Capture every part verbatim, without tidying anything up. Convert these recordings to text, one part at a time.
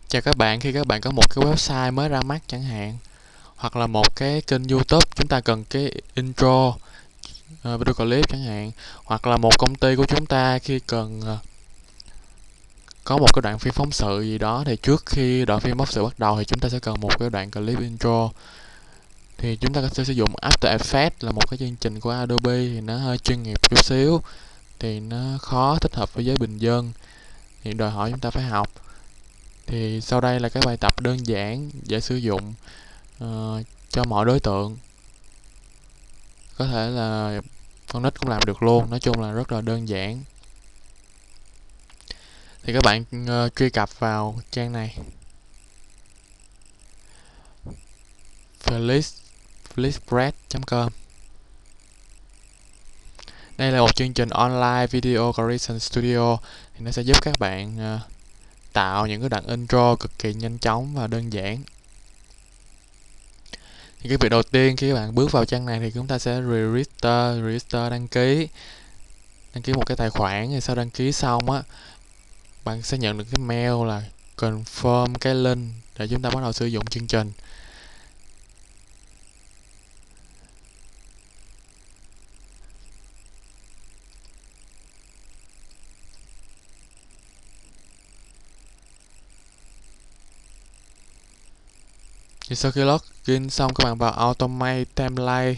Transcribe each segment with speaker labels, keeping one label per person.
Speaker 1: Chào các bạn, khi các bạn có một cái website mới ra mắt chẳng hạn, hoặc là một cái kênh YouTube chúng ta cần cái intro, uh, video clip chẳng hạn, hoặc là một công ty của chúng ta khi cần uh, có một cái đoạn phim phóng sự gì đó, thì trước khi đoạn phim phóng sự bắt đầu thì chúng ta sẽ cần một cái đoạn clip intro. Thì chúng ta sẽ sử dụng After Effects, là một cái chương trình của Adobe, thì nó hơi chuyên nghiệp chút xíu, thì nó khó thích hợp với giới bình dân, thì đòi hỏi chúng ta phải học. Thì sau đây là cái bài tập đơn giản dễ sử dụng uh, cho mọi đối tượng, có thể là con nít cũng làm được luôn. Nói chung là rất là đơn giản. Thì các bạn uh, truy cập vào trang này, felix felixpress chấm com. Đây là một chương trình online video creation studio, thì nó sẽ giúp các bạn uh, tạo những cái đoạn intro cực kỳ nhanh chóng và đơn giản. Thì cái việc đầu tiên khi các bạn bước vào trang này thì chúng ta sẽ register register đăng ký đăng ký một cái tài khoản. Thì sau đăng ký xong á, bạn sẽ nhận được cái mail là confirm cái link để chúng ta bắt đầu sử dụng chương trình. Thì sau khi login xong, các bạn vào automate template.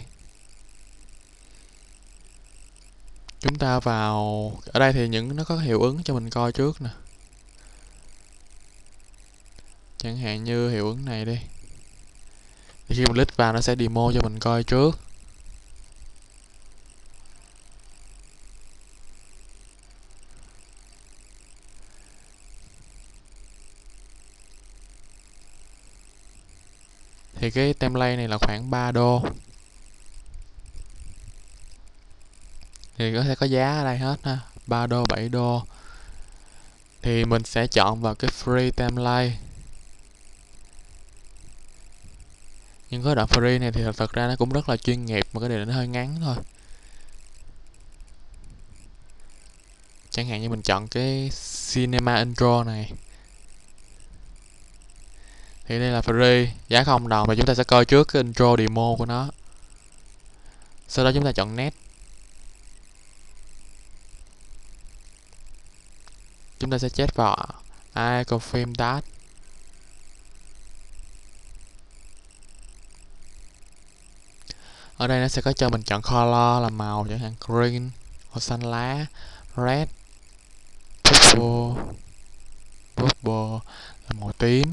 Speaker 1: Chúng ta vào ở đây thì những nó có hiệu ứng cho mình coi trước nè, chẳng hạn như hiệu ứng này đi, thì khi mình click vào nó sẽ demo cho mình coi trước. Thì cái template này là khoảng ba đô, thì có thể có giá ở đây hết ha, ba đô, bảy đô. Thì mình sẽ chọn vào cái free template. Nhưng cái đoạn free này thì thật ra nó cũng rất là chuyên nghiệp, mà cái điều nó hơi ngắn thôi. Chẳng hạn như mình chọn cái cinema intro này, thì đây là free, giá không đồng, và chúng ta sẽ coi trước cái intro demo của nó. Sau đó chúng ta chọn next. Chúng ta sẽ check vào I confirm that. Ở đây nó sẽ có cho mình chọn color là màu, chẳng hạn green, màu xanh lá, red, purple, purple là màu tím.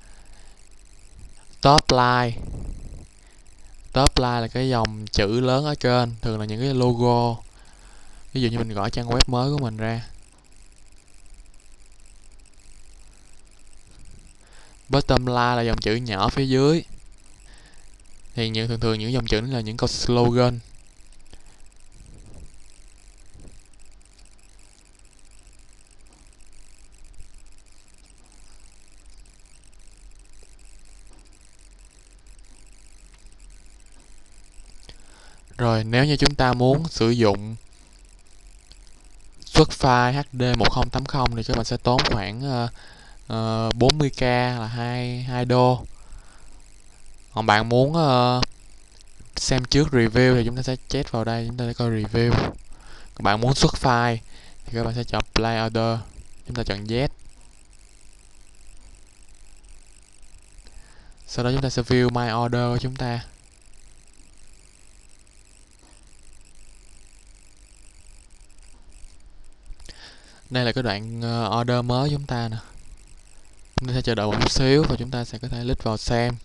Speaker 1: Top line, top line là cái dòng chữ lớn ở trên, thường là những cái logo. Ví dụ như mình gõ trang web mới của mình ra. Bottom line là dòng chữ nhỏ phía dưới, thì những thường thường những dòng chữ này là những câu slogan. Rồi nếu như chúng ta muốn sử dụng xuất file hát đê một không tám không thì các bạn sẽ tốn khoảng uh, uh, bốn mươi k là hai đô. Còn bạn muốn uh, xem trước review thì chúng ta sẽ check vào đây, chúng ta sẽ coi review. Các bạn muốn xuất file thì các bạn sẽ chọn play order, chúng ta chọn yes. Sau đó chúng ta sẽ view my order của chúng ta. Đây là cái đoạn order mới chúng ta nè. Chúng ta sẽ chờ đợi một chút xíu và chúng ta sẽ có thể click vào xem.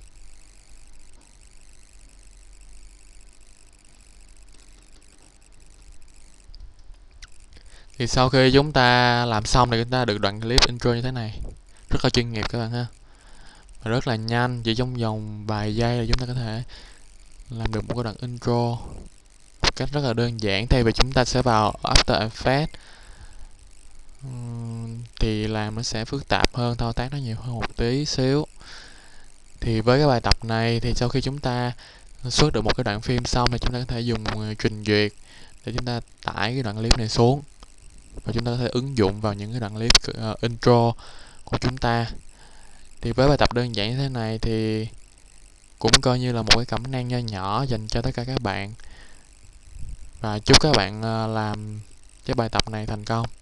Speaker 1: Thì sau khi chúng ta làm xong thì chúng ta được đoạn clip intro như thế này. Rất là chuyên nghiệp các bạn ha. Và rất là nhanh, chỉ trong vòng vài giây là chúng ta có thể làm được một cái đoạn intro một cách rất là đơn giản. Thay vì chúng ta sẽ vào After Effects thì làm nó sẽ phức tạp hơn, thao tác nó nhiều hơn một tí xíu. Thì với cái bài tập này thì sau khi chúng ta xuất được một cái đoạn phim xong thì chúng ta có thể dùng trình duyệt để chúng ta tải cái đoạn clip này xuống, và chúng ta có thể ứng dụng vào những cái đoạn clip uh, intro của chúng ta. Thì với bài tập đơn giản như thế này thì cũng coi như là một cái cẩm nang nho nhỏ dành cho tất cả các bạn, và chúc các bạn ờ, làm cái bài tập này thành công.